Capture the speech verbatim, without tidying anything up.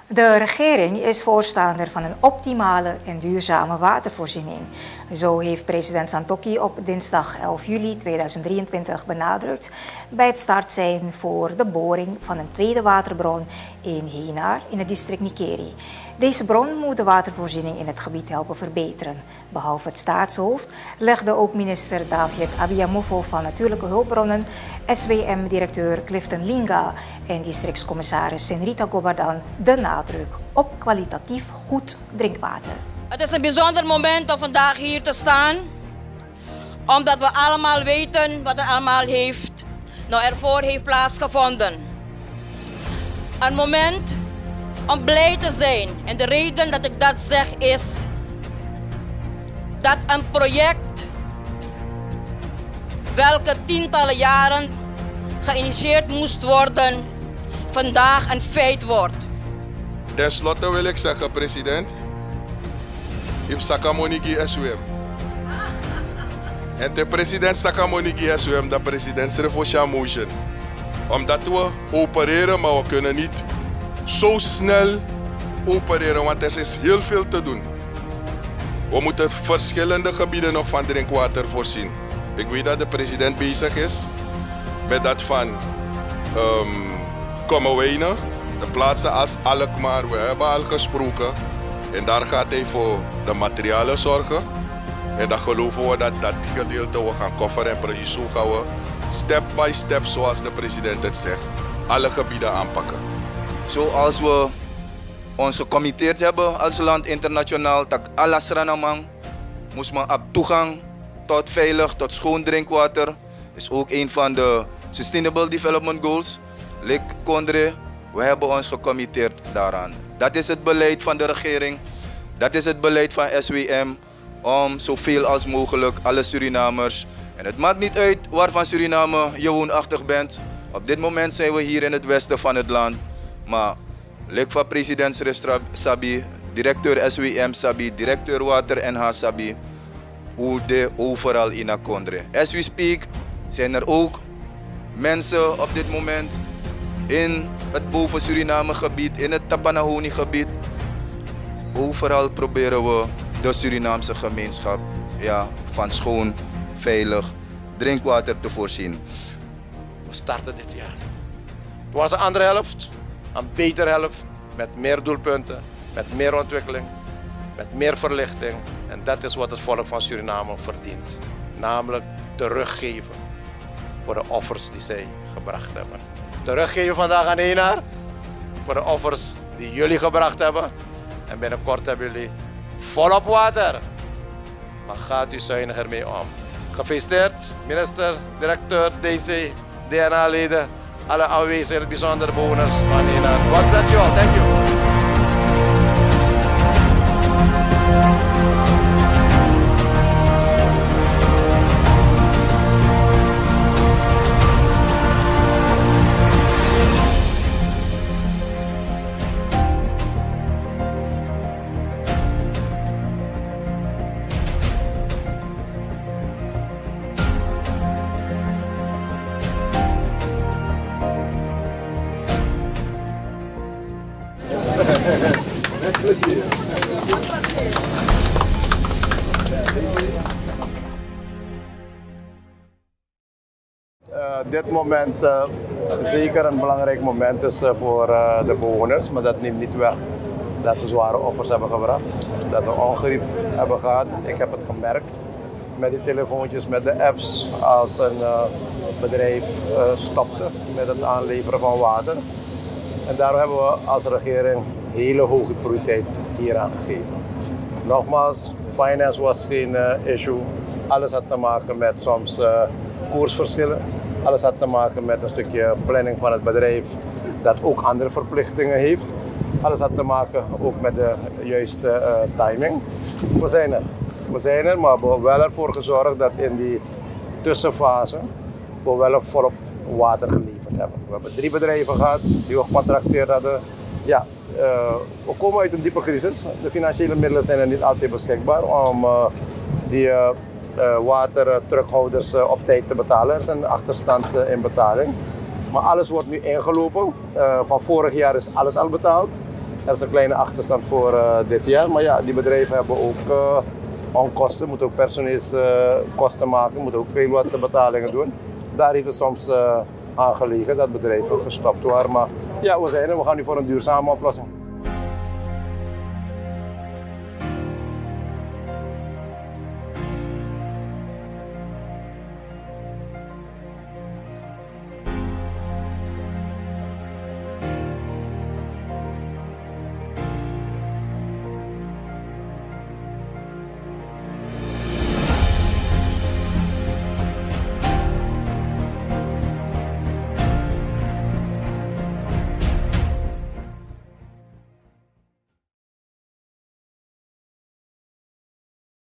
De regering is voorstander van een optimale en duurzame watervoorziening. Zo heeft president Santokhi op dinsdag elf juli tweeduizend drieëntwintig benadrukt bij het start zijn voor de boring van een tweede waterbron in Henar in het district Nikeri. Deze bron moet de watervoorziening in het gebied helpen verbeteren. Behalve het staatshoofd legde ook minister David Abiyamofo van Natuurlijke Hulpbronnen, S W M-directeur Clifton Linga en districtscommissaris Senrita Gobadan de nadruk op kwalitatief goed drinkwater. Het is een bijzonder moment om vandaag hier te staan, omdat we allemaal weten wat er allemaal heeft, nou ervoor heeft plaatsgevonden. Een moment om blij te zijn. En de reden dat ik dat zeg is dat een project welke tientallen jaren geïnitieerd moest worden, vandaag een feit wordt. Ten slotte wil ik zeggen, president, ik Sakamoniki S W M. En de president Sakamoniki S W M, de president Srefosha Motion. Omdat we opereren, maar we kunnen niet zo snel opereren, want er is heel veel te doen. We moeten verschillende gebieden nog van drinkwater voorzien. Ik weet dat de president bezig is met dat van um, Kommerwijnen, de plaatsen als Alkmaar. We hebben al gesproken en daar gaat hij voor de materialen zorgen. En dan geloven we dat dat gedeelte we gaan kofferen en precies zo gaan we step by step, zoals de president het zegt, alle gebieden aanpakken. Zoals we ons gecommitteerd hebben als land internationaal, dat alles ranamang moest men op toegang tot veilig, tot schoon drinkwater. Is ook een van de Sustainable Development Goals. Lik Kondre, we hebben ons gecommitteerd daaraan. Dat is het beleid van de regering, dat is het beleid van S W M om zoveel als mogelijk alle Surinamers. En het maakt niet uit waarvan Suriname je woonachtig bent. Op dit moment zijn we hier in het westen van het land. Maar lid van president Sref Sabi, directeur S W M Sabi, directeur Water N H Sabi, hoe de overal in Akondre. As we speak zijn er ook mensen op dit moment in het boven Suriname gebied, in het Tapanahoni gebied. Overal proberen we de Surinaamse gemeenschap ja, van schoon, veilig drinkwater te voorzien. We starten dit jaar. Het was een andere helft. Een betere helft, met meer doelpunten, met meer ontwikkeling, met meer verlichting. En dat is wat het volk van Suriname verdient. Namelijk teruggeven voor de offers die zij gebracht hebben. Teruggeven vandaag aan Henar voor de offers die jullie gebracht hebben. En binnenkort hebben jullie volop water. Maar gaat u zuiniger mee om. Gefeliciteerd, minister, directeur, D C, D N A-leden. Alle aanwezigen, bijzondere bewoners van Henar. God bless you all. Thank you. Uh, dit moment uh, zeker een belangrijk moment is uh, voor uh, de bewoners, maar dat neemt niet weg dat ze zware offers hebben gebracht. Dat we ongerief hebben gehad. Ik heb het gemerkt met die telefoontjes, met de apps als een uh, bedrijf uh, stopte met het aanleveren van water. En daarom hebben we als regering hele hoge prioriteit hieraan gegeven. Nogmaals, finance was geen uh, issue. Alles had te maken met soms uh, koersverschillen. Alles had te maken met een stukje planning van het bedrijf dat ook andere verplichtingen heeft. Alles had te maken ook met de juiste uh, timing. We zijn er. We zijn er, maar we hebben wel ervoor gezorgd dat in die tussenfase we wel volop water geleverd hebben. We hebben drie bedrijven gehad die we gecontracteerd hadden. Ja, uh, we komen uit een diepe crisis. De financiële middelen zijn er niet altijd beschikbaar om uh, die uh, uh, waterterughouders uh, op tijd te betalen. Er is een achterstand uh, in betaling. Maar alles wordt nu ingelopen. Uh, van vorig jaar is alles al betaald. Er is een kleine achterstand voor uh, dit jaar. Maar ja, die bedrijven hebben ook uh, onkosten, moeten ook personeelskosten uh, maken, moeten ook heel wat betalingen doen. Daar heeft het soms uh, aan gelegen dat bedrijven gestopt waren. Maar ja, we zijn er, we gaan nu voor een duurzame oplossing.